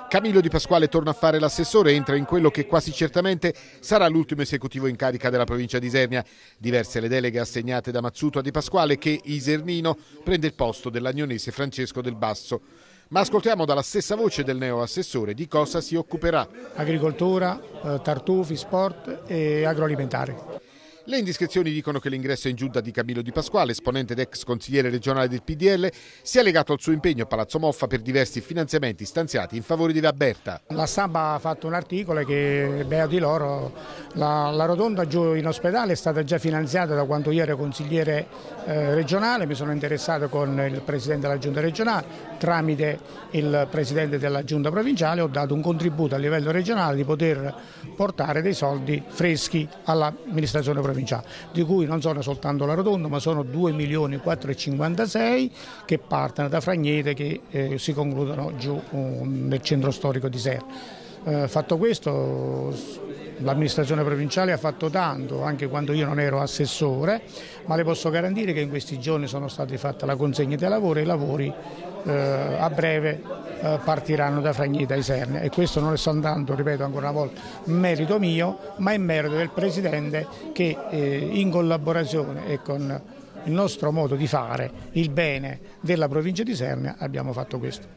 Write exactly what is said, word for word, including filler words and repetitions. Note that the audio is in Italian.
Camillo Di Pasquale torna a fare l'assessore e entra in quello che quasi certamente sarà l'ultimo esecutivo in carica della provincia di Isernia. Diverse le deleghe assegnate da Mazzuto a Di Pasquale, che, isernino, prende il posto dell'agnonese Francesco Del Basso. Ma ascoltiamo dalla stessa voce del neo-assessore di cosa si occuperà. Agricoltura, eh, tartufi, sport e agroalimentare. Le indiscrezioni dicono che l'ingresso in giunta di Camillo Di Pasquale, esponente ed ex consigliere regionale del P D L, sia legato al suo impegno a Palazzo Moffa per diversi finanziamenti stanziati in favore di Vaberta. La stampa ha fatto un articolo che, beato di loro, la, la rotonda giù in ospedale è stata già finanziata da quando io ero consigliere eh, regionale. Mi sono interessato con il presidente della giunta regionale, tramite il presidente della giunta provinciale ho dato un contributo a livello regionale di poter portare dei soldi freschi all'amministrazione provinciale, di cui non sono soltanto la rotonda, ma sono due milioni quattrocentocinquantasei che partono da Fragnete, che eh, si concludono giù um, nel centro storico di Serre. Eh, fatto questo, l'amministrazione provinciale ha fatto tanto, anche quando io non ero assessore, ma le posso garantire che in questi giorni sono stati fatti la consegna dei lavori e i lavori eh, a breve eh, partiranno da Fragnete a Isernia, e questo non è soltanto, ripeto ancora una volta, merito mio, ma è merito del Presidente che eh, in collaborazione e con il nostro modo di fare il bene della provincia di Isernia abbiamo fatto questo.